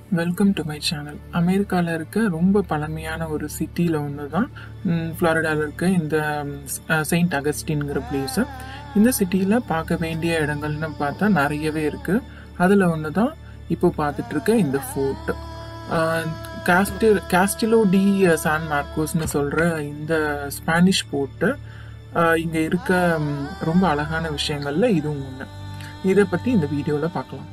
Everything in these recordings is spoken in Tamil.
Welcome to my channel. அமெரிக்காவில் இருக்க ரொம்ப பழமையான ஒரு சிட்டியில் ஒன்று தான் ஃப்ளாரிடாவில் இருக்க இந்த செயின்ட் அகஸ்டின்ங்கிற பிளேஸு. இந்த சிட்டியில் பார்க்க வேண்டிய இடங்கள்னு பார்த்தா நிறையவே இருக்குது. அதில் ஒன்று தான் இப்போ பார்த்துட்ருக்க இந்த ஃபோர்ட். காஸ்டிலோ டி சான் மார்க்கோஸ்னு சொல்கிற இந்த ஸ்பானிஷ் ஃபோர்ட்டு இங்கே இருக்க ரொம்ப அழகான விஷயங்களில் இதுவும் ஒன்று. இதை பற்றி இந்த வீடியோவில் பார்க்கலாம்.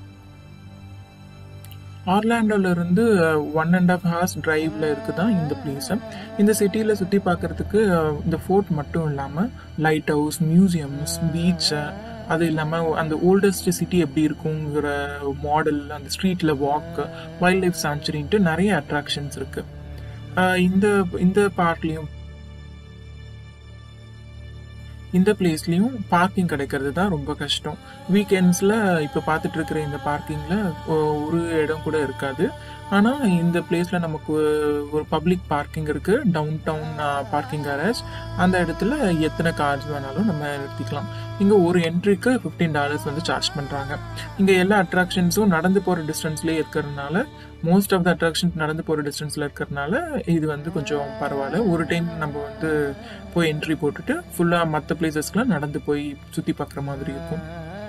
ஆர்லாண்டோலேருந்து 1.5 hours டிரைவில் இருக்குதான் இந்த பிளேஸு. இந்த சிட்டியில் சுற்றி பார்க்குறதுக்கு இந்த ஃபோர்ட் மட்டும் இல்லாமல் லைட் ஹவுஸ், மியூசியம்ஸ், பீச்சு, அது இல்லாமல் அந்த ஓல்டஸ்ட் சிட்டி எப்படி இருக்குங்கிற மாடல், அந்த ஸ்ட்ரீட்டில் வாக்கு, வைல்ட் லைஃப் சாங்சுரின்ட்டு நிறைய அட்ராக்ஷன்ஸ் இருக்குது. இந்த பார்க்லேயும் இந்த பிளேஸ்லேயும் பார்க்கிங் கிடைக்கிறது தான் ரொம்ப கஷ்டம். வீக்கெண்ட்ஸில் இப்போ பார்த்துட்டு இருக்கிற இந்த பார்க்கிங்கில் ஒரு இடம் கூட இருக்காது. ஆனால் இந்த பிளேஸில் நமக்கு ஒரு பப்ளிக் பார்க்கிங் இருக்குது, டவுன் டவுன் பார்க்கிங் கேரேஜ். அந்த இடத்துல எத்தனை கார்ஸ் வேணாலும் நம்ம நிறுத்திக்கலாம். இங்கே ஒரு என்ட்ரிக்கு $15 வந்து சார்ஜ் பண்ணுறாங்க. இங்கே எல்லா அட்ராக்ஷன்ஸும் நடந்து போகிற டிஸ்டன்ஸ்லேயே இருக்கிறதுனால, மோஸ்ட் ஆஃப் த அட்ராக்ஷன்ஸ் நடந்து போகிற டிஸ்டன்ஸில் இருக்கிறதுனால இது வந்து கொஞ்சம் பரவாயில்ல. ஒரு டைம் நம்ம வந்து போய் என்ட்ரி போட்டுட்டு ஃபுல்லாக மற்ற பிளேசஸ்க்குலாம் நடந்து போய் சுற்றி பார்க்குற மாதிரி இருக்கும்.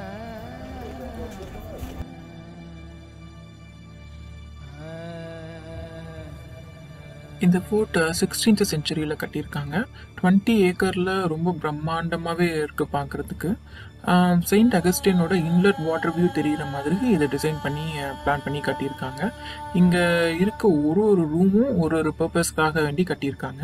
இந்த ஃபோர்ட் 16th century கட்டியிருக்காங்க. 20 acreல ரொம்ப பிரம்மாண்டமாகவே இருக்குது பார்க்குறதுக்கு. செயின்ட் அகஸ்டினோட இன்லெட் வாட்டர் வியூ தெரிகிற மாதிரி இதை டிசைன் பண்ணி பிளான் பண்ணி கட்டியிருக்காங்க. இங்கே இருக்க ஒரு ஒரு ரூமும் ஒரு ஒரு பர்பஸ்க்காக வேண்டி கட்டியிருக்காங்க.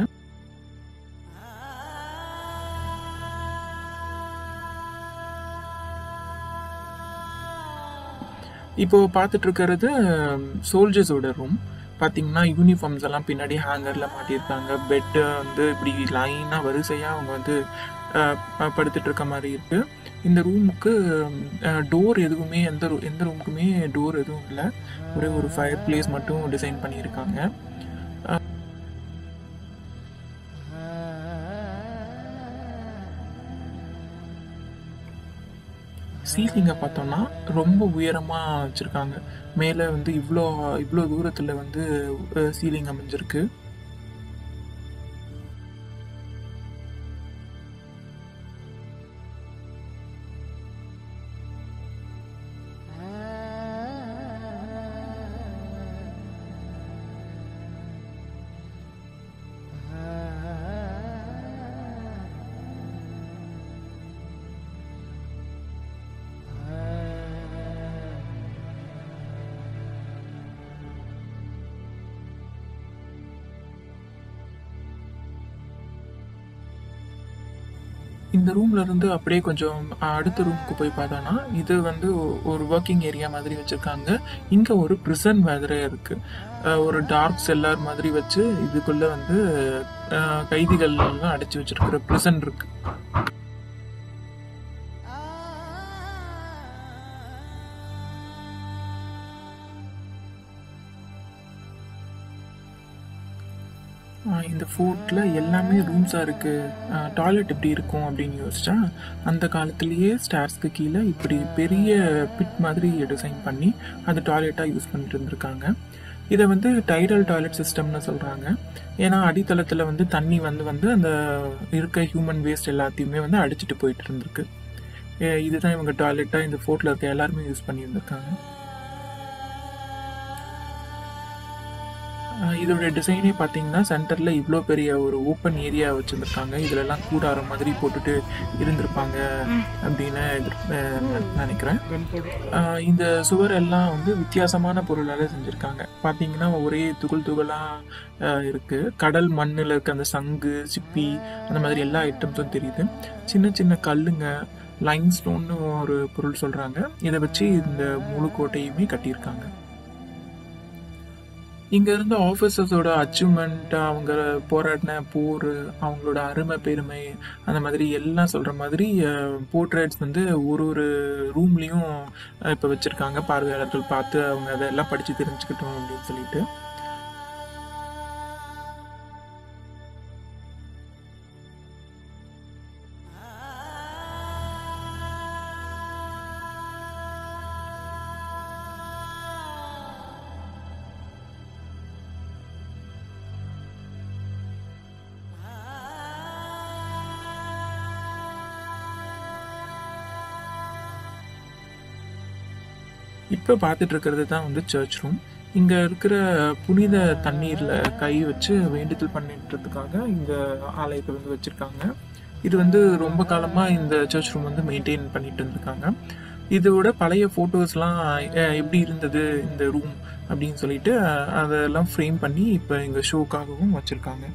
இப்போ பார்த்துட்டு இருக்கிறது சோல்ஜர்ஸோட ரூம். பார்த்தீங்கன்னா யூனிஃபார்ம்ஸ் எல்லாம் பின்னாடி ஹேங்கரில் மாட்டியிருக்காங்க. பெட்டு வந்து இப்படி லைனாக வரிசையாக அவங்க வந்து படுத்துட்டு இருக்க மாதிரி இருக்குது. இந்த ரூமுக்கு டோர் எதுவுமே எந்த ரூமுக்குமே டோர் எதுவும் இல்லை. ஒரே ஒரு ஃபயர் பிளேஸ் மட்டும் டிசைன் பண்ணியிருக்காங்க. சீலிங்கை பார்த்தோம்னா ரொம்ப உயரமாக வச்சுருக்காங்க. மேலே வந்து இவ்வளோ தூரத்தில் வந்து சீலிங் அமைஞ்சிருக்கு. இந்த ரூம்ல இருந்து அப்படியே கொஞ்சம் அடுத்த ரூமுக்கு போய் பார்த்தோன்னா, இது வந்து ஒரு ஒர்க்கிங் ஏரியா மாதிரி வச்சுருக்காங்க. இங்கே ஒரு ப்ரிசன் மாதிரி இருக்குது. ஒரு டார்க் செல்லார் மாதிரி வச்சு இதுக்குள்ளே வந்து கைதிகள்லாம் அடைச்சி வச்சுருக்கிற ப்ரிசன் இருக்குது. இந்த ஃபோர்ட்டில் எல்லாமே ரூம்ஸாக இருக்குது. டாய்லெட் எப்படி இருக்கும் அப்படின்னு யோசிச்சா, அந்த காலத்துலேயே ஸ்டார்ஸ்க்கு கீழே இப்படி பெரிய பிட் மாதிரி டிசைன் பண்ணி அது டாய்லெட்டாக யூஸ் பண்ணிட்டு இருந்திருக்காங்க. இதை வந்து டைடல் டாய்லெட் சிஸ்டம்னு சொல்கிறாங்க. ஏன்னா அடித்தளத்தில் வந்து தண்ணி வந்து அந்த இருக்க ஹியூமன் வேஸ்ட் எல்லாத்தையுமே வந்து அடிச்சுட்டு போயிட்டு இருந்திருக்கு. இதுதான் இவங்க டாய்லெட்டாக இந்த ஃபோர்ட்டில் இருக்க எல்லாருமே யூஸ் பண்ணியிருந்திருக்காங்க. இதோட டிசைனே பார்த்தீங்கன்னா சென்டரில் இவ்வளோ பெரிய ஒரு ஓப்பன் ஏரியா வச்சுருந்துருக்காங்க. இதிலெல்லாம் கூடாரம் மாதிரி போட்டுட்டு இருந்திருப்பாங்க அப்படின்னு நினைக்கிறேன். இந்த சுவர் எல்லாம் வந்து வித்தியாசமான பொருளால் செஞ்சுருக்காங்க. பார்த்தீங்கன்னா ஒரே துகளாக இருக்குது. கடல் மண்ணில் இருக்க அந்த சங்கு, சிப்பி, அந்த மாதிரி எல்லா ஐட்டம்ஸும் தெரியுது. சின்ன சின்ன கல்லுங்க, லைம் ஸ்டோன்னு ஒரு பொருள் சொல்கிறாங்க. இதை வச்சு இந்த முழு கோட்டையுமே கட்டியிருக்காங்க. இங்கே இருந்த ஆஃபீஸர்ஸோட அச்சீவ்மெண்ட், அவங்க போராடின போர், அவங்களோட அருமை பெருமை, அந்த மாதிரி எல்லாம் சொல்கிற மாதிரி போர்ட்ரேட்ஸ் வந்து ஒரு ரூம்லேயும் இப்போ வச்சுருக்காங்க. பார்வையாளர்கள் பார்த்து அவங்க அதெல்லாம் படித்து தெரிஞ்சுக்கிட்டோம் அப்படின்னு சொல்லிட்டு. இப்போ பார்த்துட்டு இருக்கிறது தான் வந்து சர்ச் ரூம். இங்கே இருக்கிற புனித தண்ணீரில் கை வச்சு வேண்டுதல் பண்ணிட்டுறதுக்காக இந்த ஆலயத்தை வந்து வச்சுருக்காங்க. இது வந்து ரொம்ப காலமாக இந்த சர்ச் ரூம் வந்து மெயின்டைன் பண்ணிட்டு இருந்திருக்காங்க. இதோட பழைய ஃபோட்டோஸ்லாம் எப்படி இருந்தது இந்த ரூம் அப்படின்னு சொல்லிட்டு அதெல்லாம் ஃப்ரேம் பண்ணி இப்போ இங்கே ஷோக்காகவும் வச்சுருக்காங்க.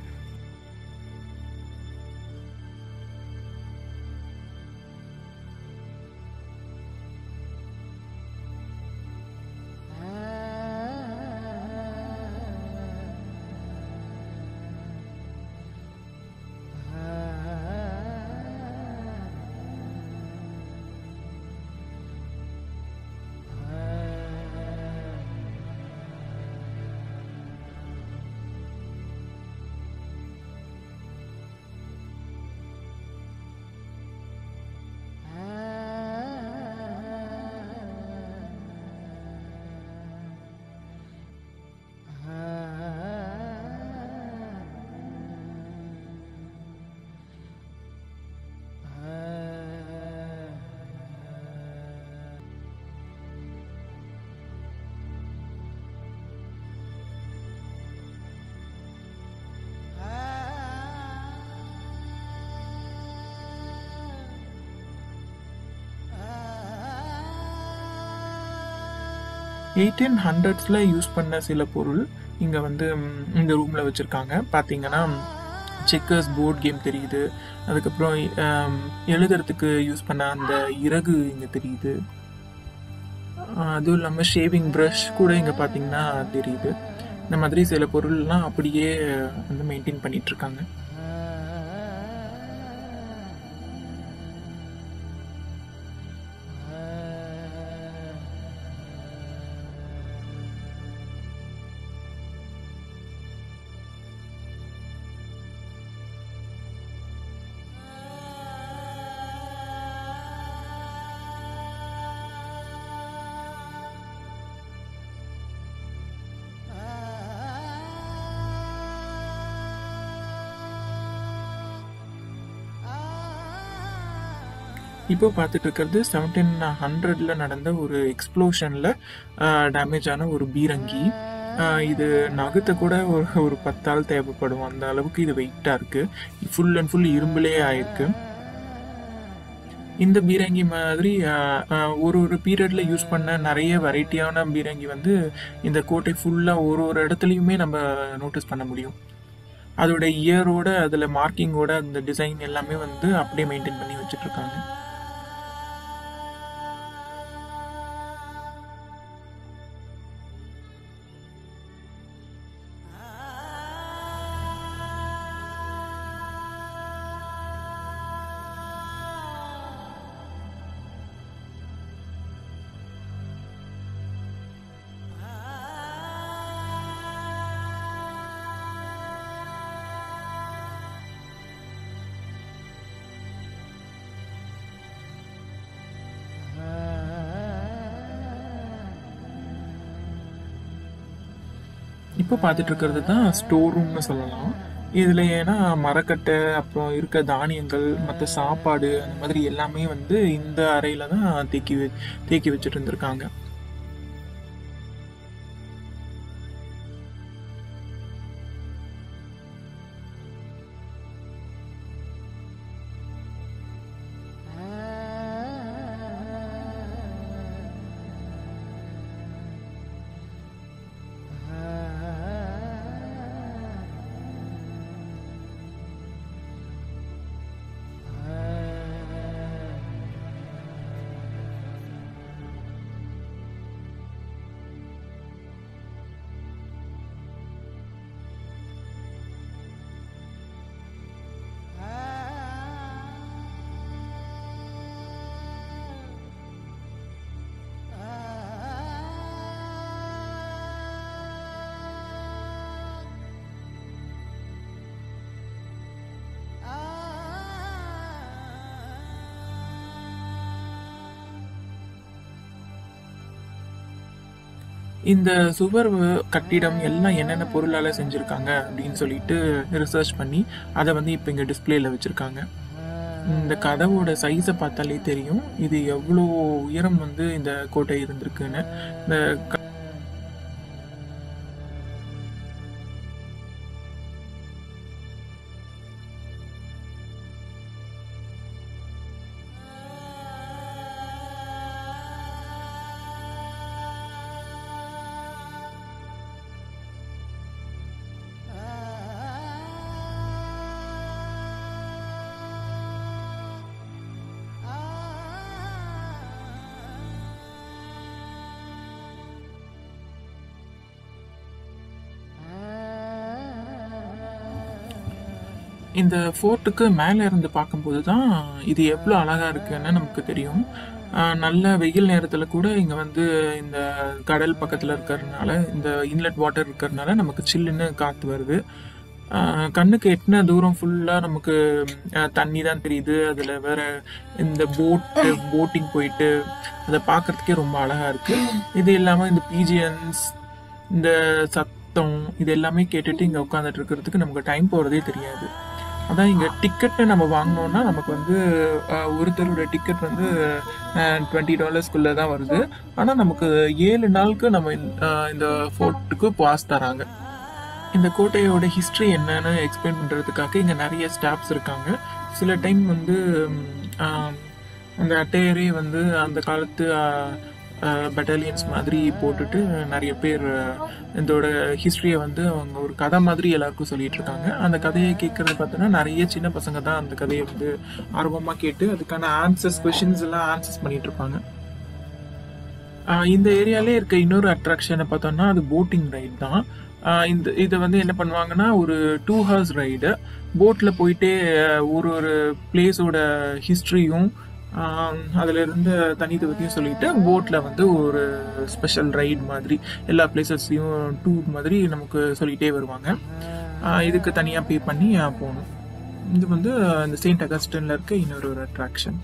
எயிட்டீன் ஹண்ட்ரட்ஸில் யூஸ் பண்ண சில பொருள் இங்கே வந்து இந்த ரூமில் வச்சுருக்காங்க. பார்த்தீங்கன்னா செக்கர்ஸ் போர்ட் கேம் தெரியுது. அதுக்கப்புறம் எழுதுறதுக்கு யூஸ் பண்ண அந்த இறகு இங்கே தெரியுது. அதுவும் இல்லாமல் ஷேவிங் ப்ரஷ் கூட இங்கே பார்த்தீங்கன்னா தெரியுது. இந்த மாதிரி சில பொருள்லாம் அப்படியே வந்து மெயின்டைன் பண்ணிகிட்ருக்காங்க. இப்போ பார்த்துட்டு இருக்கிறது 1700 நடந்த ஒரு எக்ஸ்ப்ளோஷனில் டேமேஜ் ஆன ஒரு பீரங்கி. இது நகத்தை கூட ஒரு 10 ஆள் தேவைப்படும், அந்த அளவுக்கு இது வெயிட்டாக இருக்குது. ஃபுல் அண்ட் ஃபுல் இரும்புலே ஆயிருக்கு. இந்த பீரங்கி மாதிரி ஒரு பீரியடில் யூஸ் பண்ண நிறைய வெரைட்டியான பீரங்கி வந்து இந்த கோட்டை ஃபுல்லாக ஒரு இடத்துலையுமே நம்ம நோட்டீஸ் பண்ண முடியும். அதோட இயரோட அதில் மார்க்கிங்கோட அந்த டிசைன் எல்லாமே வந்து அப்படியே மெயின்டைன் பண்ணி வச்சுட்ருக்காங்க. இப்போ பார்த்துட்டு இருக்கிறது தான் ஸ்டோர் ரூம்னு சொல்லலாம். இதில் ஏன்னா மரக்கட்டை, அப்புறம் இருக்க தானியங்கள், மற்ற சாப்பாடு, அந்த மாதிரி எல்லாமே வந்து இந்த அறையில் தான் தேக்கி வச்சுட்டு இருந்திருக்காங்க. இந்த சுவர் கட்டிடம் எல்லாம் என்னென்ன பொருளால் செஞ்சுருக்காங்க அப்படின்னு சொல்லிட்டு ரிசர்ச் பண்ணி அதை வந்து இப்போ இங்கே டிஸ்பிளேல வச்சுருக்காங்க. இந்த கதவோட சைஸை பார்த்தாலே தெரியும் இது எவ்வளோ உயரம் வந்து இந்த கோட்டை இருந்திருக்குன்னு. இந்த இந்த ஃபோர்ட்டுக்கு மேலே இருந்து பார்க்கும்போது தான் இது எவ்வளோ அழகாக இருக்குன்னு நமக்கு தெரியும். நல்ல வெயில் நேரத்தில் கூட இங்கே வந்து இந்த கடல் பக்கத்தில் இருக்கிறதுனால, இந்த இன்லெட் வாட்டர் இருக்கிறதுனால நமக்கு சில்லுன்னு காற்று வருது. கண்ணுக்கு எட்டின தூரம் ஃபுல்லாக நமக்கு தண்ணி தான் தெரியுது. அதில் வேற இந்த போட்டிங் போயிட்டு அதை பார்க்கறதுக்கே ரொம்ப அழகாக இருக்குது. இது இல்லாமல் இந்த பீஜியன்ஸ், இந்த சத்தம், இது எல்லாமே கேட்டுட்டு இங்கே உட்காந்துட்டு இருக்கிறதுக்கு நமக்கு டைம் போகிறதே தெரியாது. அதான் இங்கே டிக்கெட்டு நம்ம வாங்கினோன்னா நமக்கு வந்து ஒருத்தரோட டிக்கெட் வந்து $20 தான் வருது. ஆனால் நமக்கு 7 நாளுக்கு நம்ம இந்த ஃபோர்ட்டுக்கு பாஸ் தராங்க. இந்த கோட்டையோட ஹிஸ்ட்ரி என்னன்னு எக்ஸ்பிளைன் பண்ணுறதுக்காக இங்கே நிறைய ஸ்டாஃப்ஸ் இருக்காங்க. சில டைம் வந்து அந்த அட்டையரே வந்து அந்த காலத்து பட்டாலியன்ஸ் மாதிரி போட்டுட்டு நிறைய பேர் இதோட ஹிஸ்ட்ரியை வந்து அவங்க ஒரு கதை மாதிரி எல்லாருக்கும் சொல்லிட்டு இருக்காங்க. அந்த கதையை கேட்கறது பார்த்தோன்னா நிறைய சின்ன பசங்க தான் அந்த கதையை வந்து ஆர்வமாக கேட்டு அதுக்கான கொஷின்ஸ் எல்லாம் ஆன்சர்ஸ் பண்ணிட்டு இருப்பாங்க. இந்த ஏரியாலே இருக்க இன்னொரு அட்ராக்ஷனை பார்த்தோம்னா அது போட்டிங் ரைடு தான். இதை வந்து என்ன பண்ணுவாங்கன்னா ஒரு 2 hours ரைடு. போட்டில் போயிட்டே ஒரு பிளேஸோட ஹிஸ்ட்ரியும் அதில் இருந்த தனித்துவத்தையும் சொல்லிட்டு போட்டில் வந்து ஒரு ஸ்பெஷல் ரைடு மாதிரி எல்லா பிளேசஸையும் டூர் மாதிரி நமக்கு சொல்லிகிட்டே வருவாங்க. இதுக்கு தனியாக பே பண்ணி போகணும். இது வந்து இந்த செயின்ட் அகஸ்டின்ல இருக்க இன்னொரு அட்ராக்ஷன்.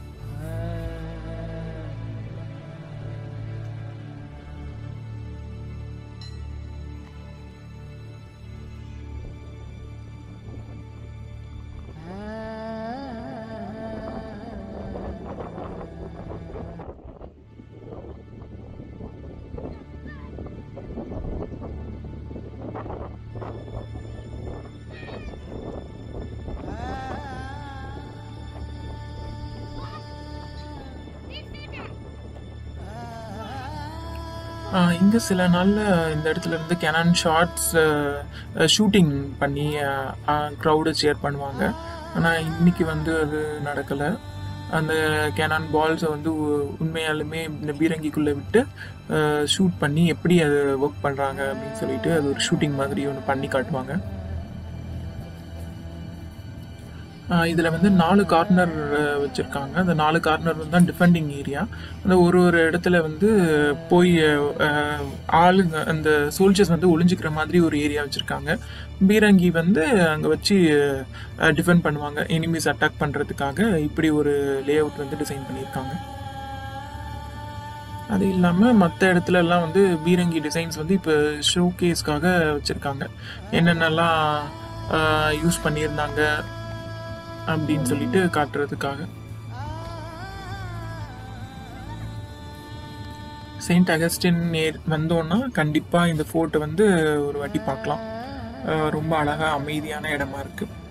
இங்கே சில நாளில் இந்த இடத்துல இருந்து கேனான் ஷார்ட்ஸ் ஷூட்டிங் பண்ணி க்ரௌடை சேர் பண்ணுவாங்க. ஆனால் இன்னைக்கு வந்து அது நடக்கலை. அந்த கேனான் பால்ஸை வந்து உண்மையாலுமே இந்த பீரங்கிக்குள்ளே விட்டு ஷூட் பண்ணி எப்படி அது ஒர்க் பண்ணுறாங்க அப்படின்னு சொல்லிட்டு அது ஒரு ஷூட்டிங் மாதிரி ஒன்று பண்ணி காட்டுவாங்க. இதில் வந்து 4 கார்னர் வச்சுருக்காங்க. அந்த 4 கார்னர் வந்து தான் டிஃபெண்டிங் ஏரியா. அந்த ஒரு இடத்துல வந்து போய் ஆளுங்க அந்த சோல்ஜர்ஸ் வந்து ஒளிஞ்சிக்கிற மாதிரி ஒரு ஏரியா வச்சுருக்காங்க. பீரங்கி வந்து அங்கே வச்சு டிஃபெண்ட் பண்ணுவாங்க. எனிமீஸ் அட்டாக் பண்ணுறதுக்காக இப்படி ஒரு லே அவுட் வந்து டிசைன் பண்ணியிருக்காங்க. அது இல்லாமல் மற்ற இடத்துல எல்லாம் வந்து பீரங்கி டிசைன்ஸ் வந்து இப்போ ஷோகேஸ்க்காக வச்சுருக்காங்க. என்னென்னலாம் யூஸ் பண்ணியிருந்தாங்க அப்படின்னு சொல்லிட்டு காட்டுறதுக்காக. செயின்ட் அகஸ்டின் வந்தோன்னா கண்டிப்பாக இந்த ஃபோர்ட்டை வந்து ஒரு வாட்டி பார்க்கலாம். ரொம்ப அழகாக அமைதியான இடமா இருக்குது.